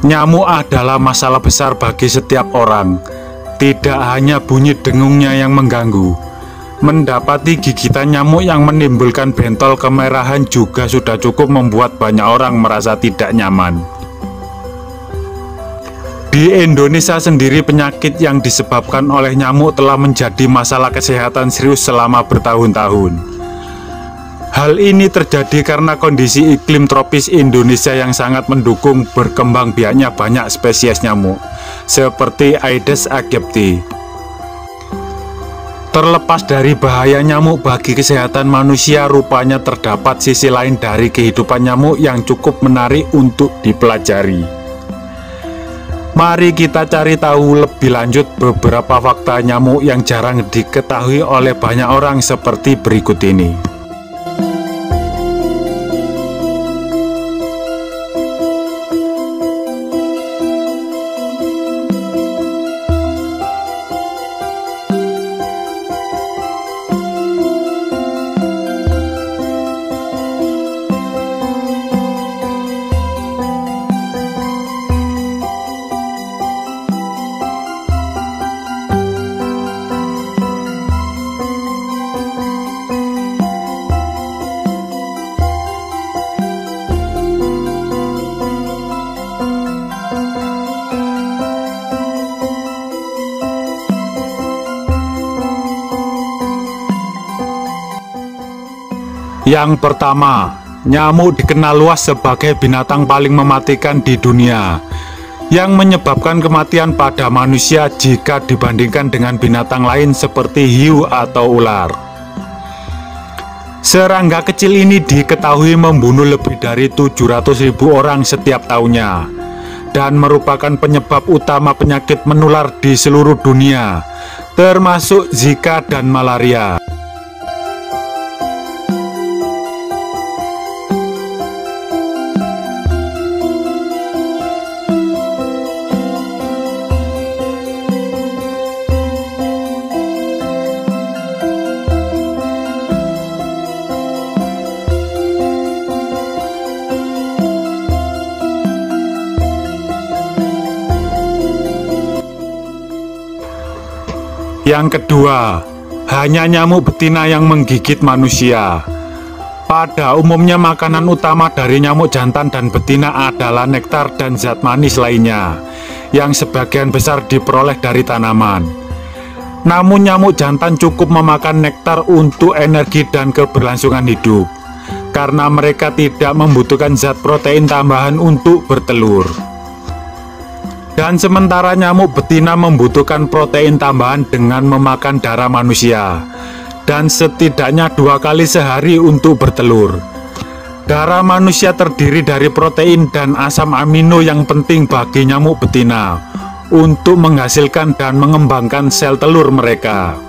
Nyamuk adalah masalah besar bagi setiap orang. Tidak hanya bunyi dengungnya yang mengganggu, mendapati gigitan nyamuk yang menimbulkan bentol kemerahan juga sudah cukup membuat banyak orang merasa tidak nyaman. Di Indonesia sendiri, penyakit yang disebabkan oleh nyamuk telah menjadi masalah kesehatan serius selama bertahun-tahun. Hal ini terjadi karena kondisi iklim tropis Indonesia yang sangat mendukung berkembang biaknya banyak spesies nyamuk, seperti Aedes aegypti. Terlepas dari bahaya nyamuk bagi kesehatan manusia, rupanya terdapat sisi lain dari kehidupan nyamuk yang cukup menarik untuk dipelajari. Mari kita cari tahu lebih lanjut beberapa fakta nyamuk yang jarang diketahui oleh banyak orang seperti berikut ini. Yang pertama, nyamuk dikenal luas sebagai binatang paling mematikan di dunia, yang menyebabkan kematian pada manusia jika dibandingkan dengan binatang lain seperti hiu atau ular. Serangga kecil ini diketahui membunuh lebih dari 700.000 orang setiap tahunnya, dan merupakan penyebab utama penyakit menular di seluruh dunia, termasuk Zika dan malaria. Yang kedua, hanya nyamuk betina yang menggigit manusia. Pada umumnya makanan utama dari nyamuk jantan dan betina adalah nektar dan zat manis lainnya, yang sebagian besar diperoleh dari tanaman. Namun nyamuk jantan cukup memakan nektar untuk energi dan keberlangsungan hidup, karena mereka tidak membutuhkan zat protein tambahan untuk bertelur. Dan sementara nyamuk betina membutuhkan protein tambahan dengan memakan darah manusia, dan setidaknya 2 kali sehari untuk bertelur. Darah manusia terdiri dari protein dan asam amino yang penting bagi nyamuk betina untuk menghasilkan dan mengembangkan sel telur mereka.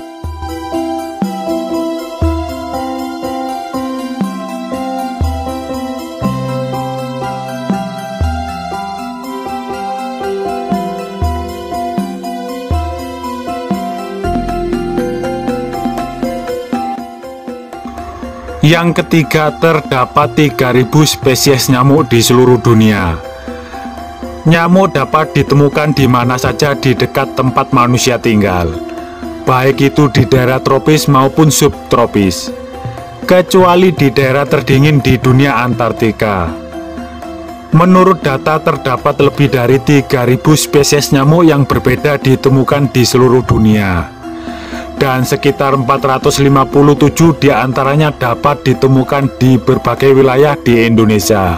Yang ketiga, terdapat 3.000 spesies nyamuk di seluruh dunia. Nyamuk dapat ditemukan di mana saja di dekat tempat manusia tinggal, baik itu di daerah tropis maupun subtropis, kecuali di daerah terdingin di dunia Antartika. Menurut data, terdapat lebih dari 3.000 spesies nyamuk yang berbeda ditemukan di seluruh dunia, dan sekitar 457 diantaranya dapat ditemukan di berbagai wilayah di Indonesia.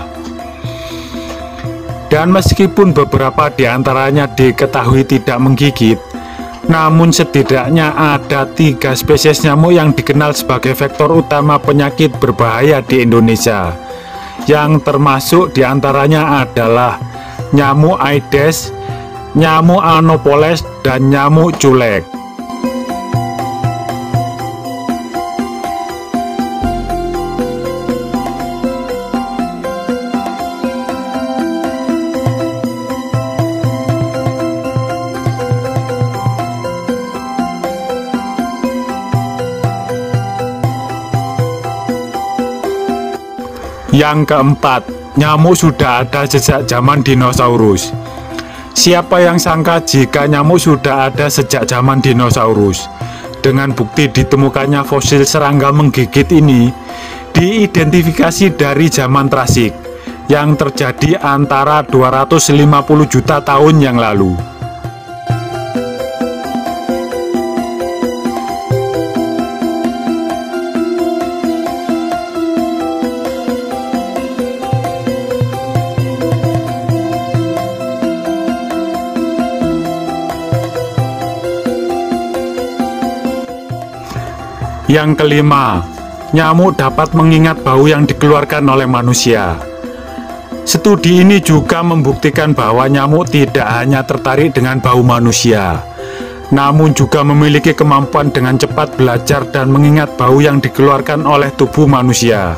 Dan meskipun beberapa diantaranya diketahui tidak menggigit, namun setidaknya ada 3 spesies nyamuk yang dikenal sebagai vektor utama penyakit berbahaya di Indonesia, yang termasuk diantaranya adalah nyamuk Aedes, nyamuk Anopheles, dan nyamuk culek. Yang keempat, nyamuk sudah ada sejak zaman dinosaurus. Siapa yang sangka jika nyamuk sudah ada sejak zaman dinosaurus? Dengan bukti ditemukannya fosil serangga menggigit ini diidentifikasi dari zaman Trasik yang terjadi antara 250 juta tahun yang lalu. Yang kelima, nyamuk dapat mengingat bau yang dikeluarkan oleh manusia. Studi ini juga membuktikan bahwa nyamuk tidak hanya tertarik dengan bau manusia, namun juga memiliki kemampuan dengan cepat belajar dan mengingat bau yang dikeluarkan oleh tubuh manusia.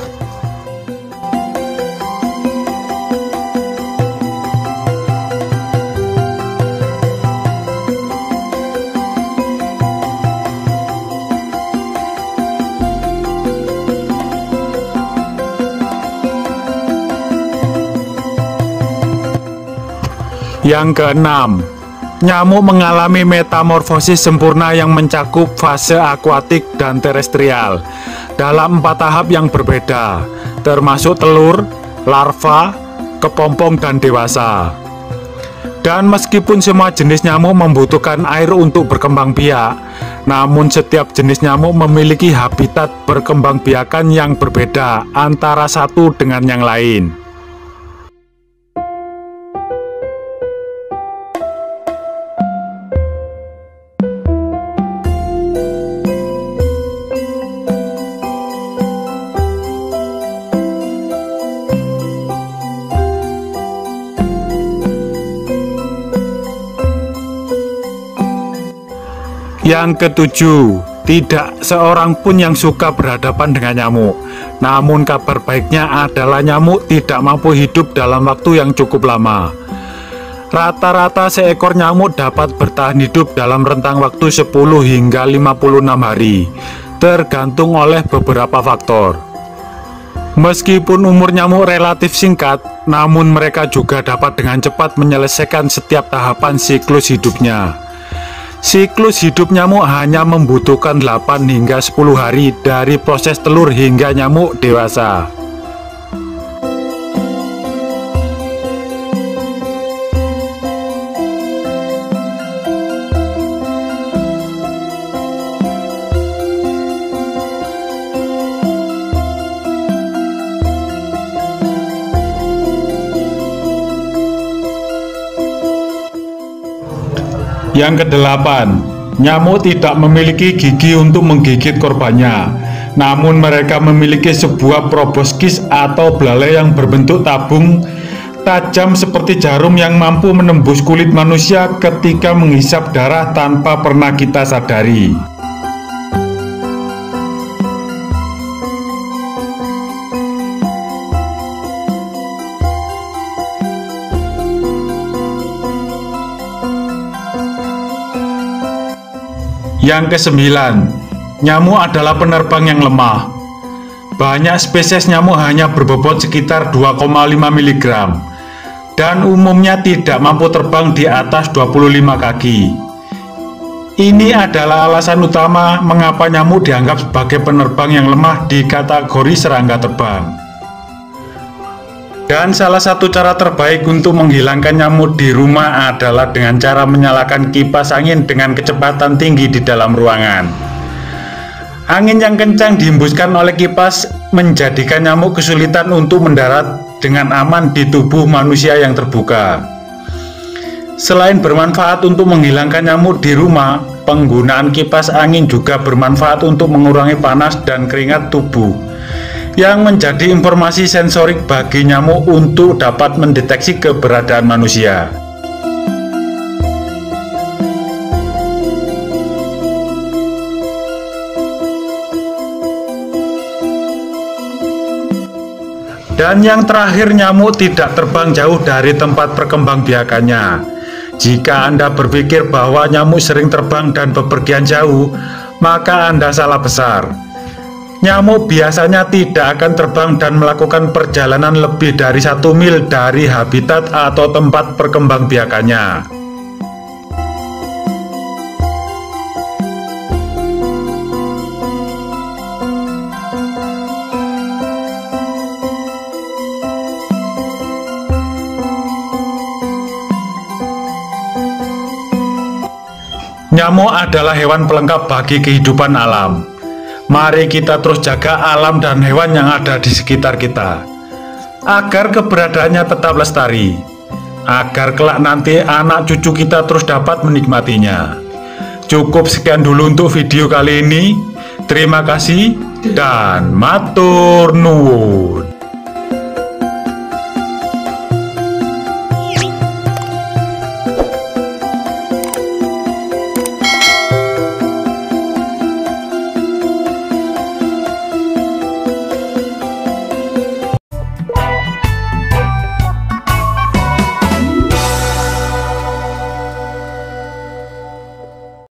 Yang keenam, nyamuk mengalami metamorfosis sempurna yang mencakup fase akuatik dan terestrial dalam 4 tahap yang berbeda, termasuk telur, larva, kepompong, dan dewasa. Dan meskipun semua jenis nyamuk membutuhkan air untuk berkembang biak, namun setiap jenis nyamuk memiliki habitat berkembangbiakan yang berbeda antara satu dengan yang lain. Yang ketujuh, tidak seorang pun yang suka berhadapan dengan nyamuk. Namun kabar baiknya adalah nyamuk tidak mampu hidup dalam waktu yang cukup lama. Rata-rata seekor nyamuk dapat bertahan hidup dalam rentang waktu 10 hingga 56 hari, tergantung oleh beberapa faktor. Meskipun umur nyamuk relatif singkat, namun mereka juga dapat dengan cepat menyelesaikan setiap tahapan siklus hidupnya. Siklus hidup nyamuk hanya membutuhkan 8 hingga 10 hari dari proses telur hingga nyamuk dewasa. Yang kedelapan, nyamuk tidak memiliki gigi untuk menggigit korbannya. Namun mereka memiliki sebuah proboscis atau belalai yang berbentuk tabung tajam seperti jarum yang mampu menembus kulit manusia ketika menghisap darah tanpa pernah kita sadari. Yang kesembilan, nyamuk adalah penerbang yang lemah. Banyak spesies nyamuk hanya berbobot sekitar 2,5 mg dan umumnya tidak mampu terbang di atas 25 kaki. Ini adalah alasan utama mengapa nyamuk dianggap sebagai penerbang yang lemah di kategori serangga terbang. Dan salah satu cara terbaik untuk menghilangkan nyamuk di rumah adalah dengan cara menyalakan kipas angin dengan kecepatan tinggi di dalam ruangan. Angin yang kencang dihembuskan oleh kipas menjadikan nyamuk kesulitan untuk mendarat dengan aman di tubuh manusia yang terbuka. Selain bermanfaat untuk menghilangkan nyamuk di rumah, penggunaan kipas angin juga bermanfaat untuk mengurangi panas dan keringat tubuh, yang menjadi informasi sensorik bagi nyamuk untuk dapat mendeteksi keberadaan manusia. Dan yang terakhir, nyamuk tidak terbang jauh dari tempat perkembangbiakannya. Jika Anda berpikir bahwa nyamuk sering terbang dan bepergian jauh, maka Anda salah besar. Nyamuk biasanya tidak akan terbang dan melakukan perjalanan lebih dari 1 mil dari habitat atau tempat perkembangbiakannya. Nyamuk adalah hewan pelengkap bagi kehidupan alam. Mari kita terus jaga alam dan hewan yang ada di sekitar kita, agar keberadaannya tetap lestari, agar kelak nanti anak cucu kita terus dapat menikmatinya. Cukup sekian dulu untuk video kali ini. Terima kasih dan matur nuwun.